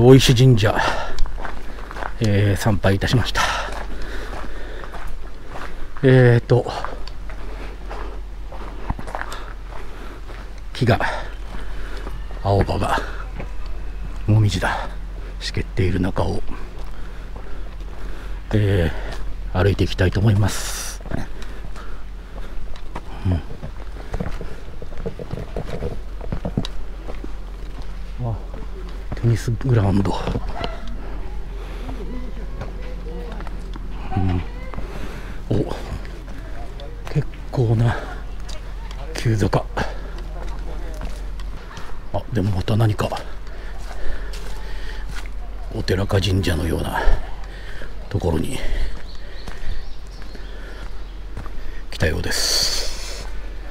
大石神社、参拝いたしました。木が、青葉がもみじだしけっている中を、歩いていきたいと思います。テニスグラウンド、結構な急坂。でもまた何かお寺か神社のようなところに来たようです。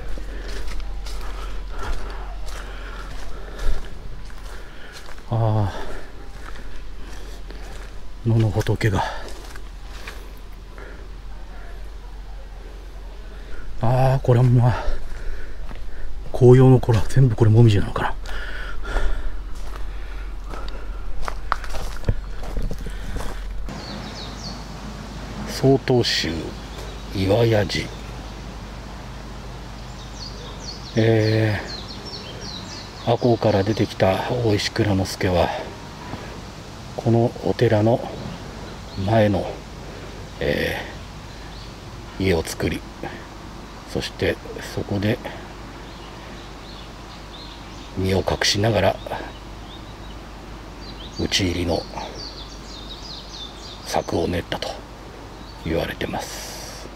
野の仏が、これはまあ紅葉の頃は全部これもみじなのかな。曹洞宗岩屋寺、赤穂から出てきた大石内蔵助はこのお寺の前の、家を作り、そしてそこで身を隠しながら討ち入りの策を練ったと言われてます。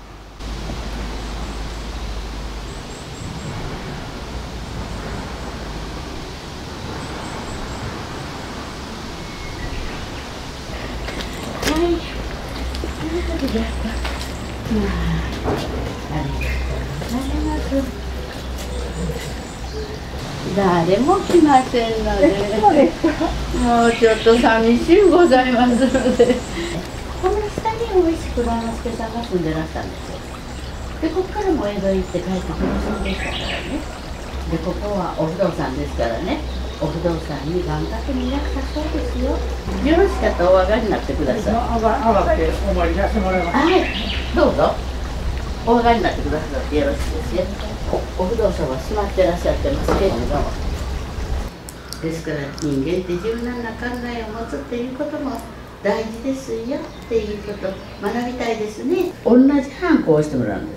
誰も来ませんので、もうちょっと寂しゅうございますので。この下に大石内蔵助さんが住んでらしたんですよ。で、ここからも江戸行って帰ってきませんでしたからね。で、ここはお不動産ですからね。お不動産に願掛けにいらしたそうですよ。よろしかったらお上がりになってください。 上がってお参りさせてもらいます。 はい、どうぞ。お上がりになってくださってよろしいですよ。お不動産は閉まってらっしゃってますけれども。ですから人間って柔軟な考えを持つっていうことも大事ですよっていうことを学びたいですね。同じハンコを押してもらうんです。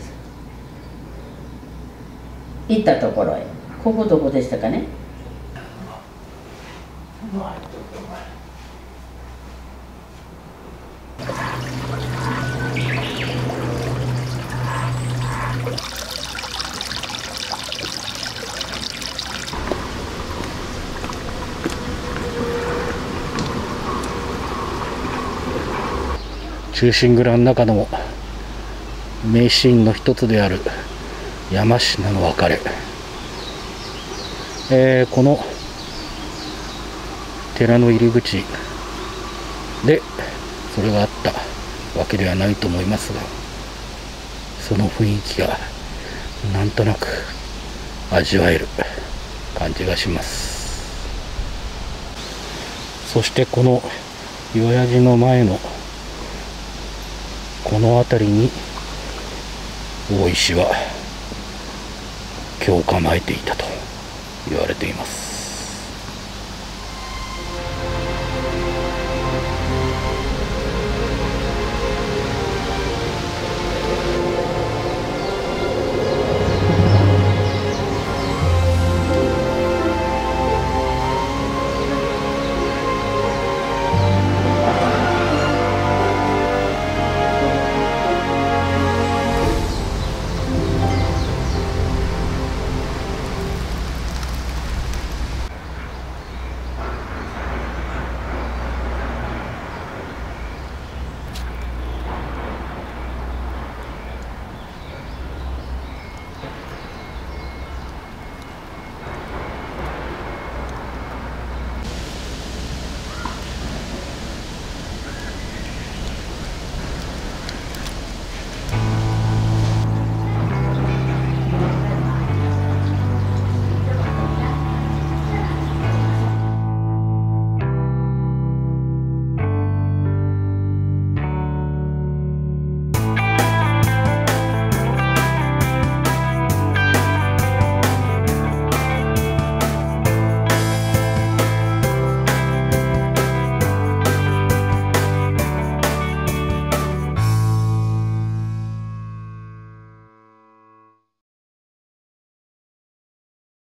行ったところへ。ここどこでしたかね。 忠臣蔵の中の名シーンの一つである山科の別れ、この寺の入り口でそれがあったわけではないと思いますが、その雰囲気がなんとなく味わえる感じがします。そしてこの岩屋寺の前のこの辺りに大石は居を構えていたと言われています。